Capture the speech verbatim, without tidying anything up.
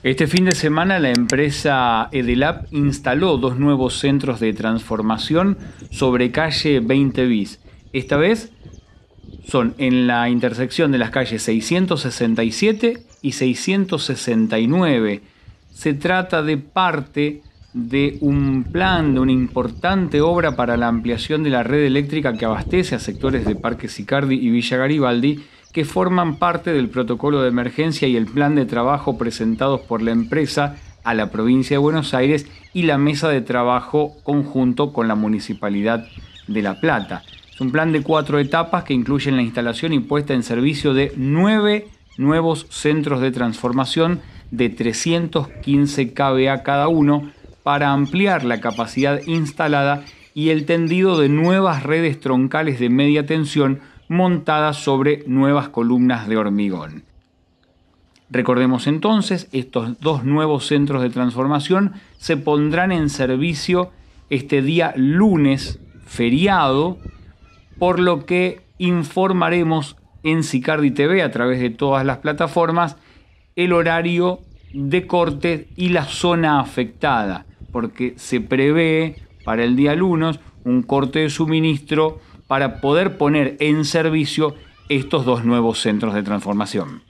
Este fin de semana la empresa Edelap instaló dos nuevos centros de transformación sobre calle veinte bis. Esta vez son en la intersección de las calles seiscientos sesenta y siete y seiscientos sesenta y nueve. Se trata de parte de un plan, de una importante obra para la ampliación de la red eléctrica que abastece a sectores de Parque Sicardi y Villa Garibaldi, que forman parte del protocolo de emergencia y el plan de trabajo presentados por la empresa a la provincia de Buenos Aires y la mesa de trabajo conjunto con la Municipalidad de La Plata. Es un plan de cuatro etapas que incluyen la instalación y puesta en servicio de nueve nuevos centros de transformación de trescientos quince kilovoltios cada uno para ampliar la capacidad instalada y el tendido de nuevas redes troncales de media tensión montadas sobre nuevas columnas de hormigón. Recordemos entonces, estos dos nuevos centros de transformación se pondrán en servicio este día lunes, feriado, por lo que informaremos en Sicardi T V a través de todas las plataformas el horario de corte y la zona afectada, porque se prevé para el día lunes un corte de suministro para poder poner en servicio estos dos nuevos centros de transformación.